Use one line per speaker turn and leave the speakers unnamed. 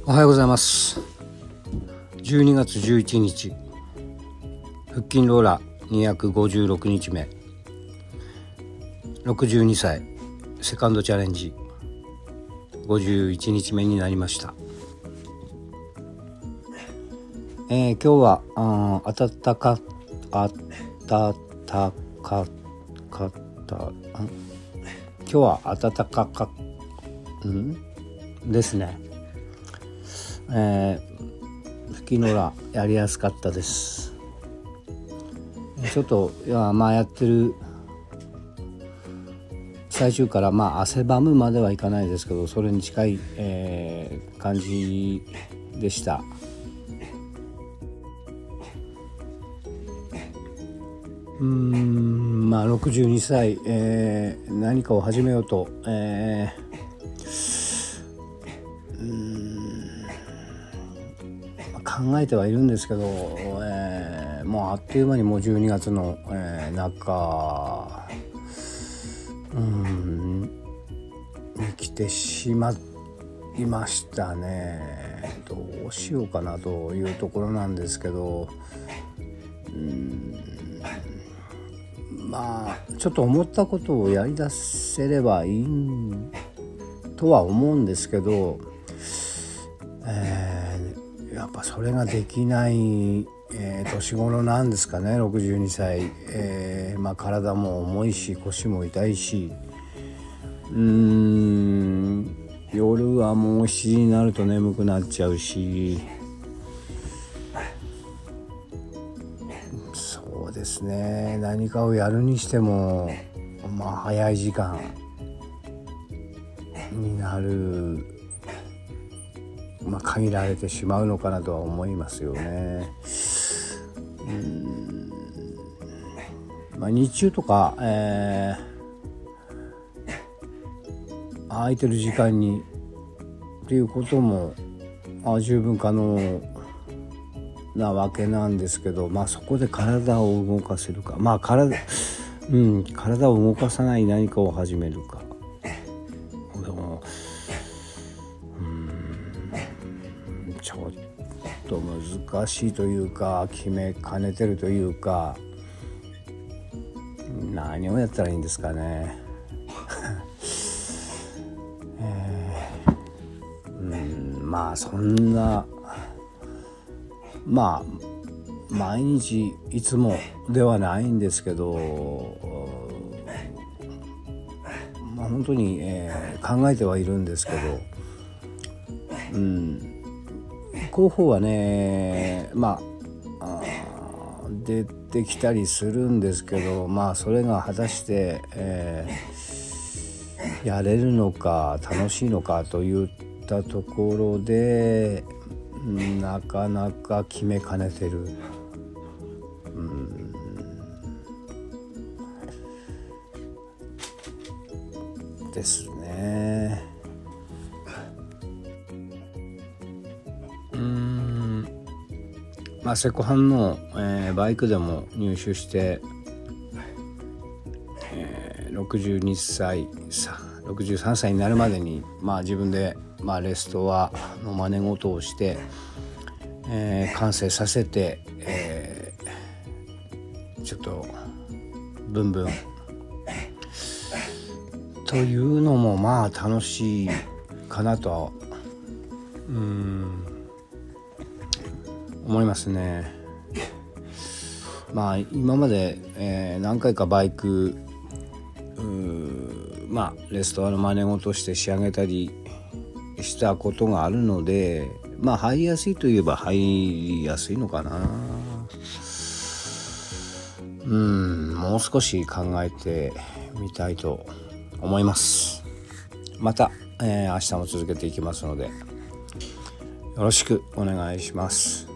おはようございます。12月11日腹筋ローラー256日目、62歳セカンドチャレンジ51日目になりました。今日は暖かかった今日は暖かかですね。腹筋ローラーやりやすかったです。ちょっとやってる最中から汗ばむまではいかないですけど、それに近い、感じでした。62歳、何かを始めようと、考えてはいるんですけど、もうあっという間にもう12月の、中に来てしまいましたね。どうしようかなというところなんですけど、ちょっと思ったことをやり出せればいいとは思うんですけど、やっぱそれができない、年頃なんですかね。62歳、体も重いし腰も痛いし、夜はもう7時になると眠くなっちゃうし、そうですね、何かをやるにしても早い時間になる、限られてしまうのかなとは思いますよね。日中とか、空いてる時間にっていうことも十分可能なわけなんですけど、そこで体を動かせるか、体を動かさない何かを始めるか、でもちょっと難しいというか、決めかねてるというか、何をやったらいいんですかね。そんな毎日いつもではないんですけど、本当に、考えてはいるんですけど、候補はね出てきたりするんですけど、それが果たして、やれるのか楽しいのかといったところで、なかなか決めかねてる。ですね。セコハンの、バイクでも入手して、63歳になるまでに、自分で、レストアの真似事をして、完成させて、ちょっとブンブンというのも楽しいかなと思いますね。今まで、何回かバイクレストアの真似事して仕上げたりしたことがあるので、入りやすいといえば入りやすいのかな。もう少し考えてみたいと思います。また、明日も続けていきますのでよろしくお願いします。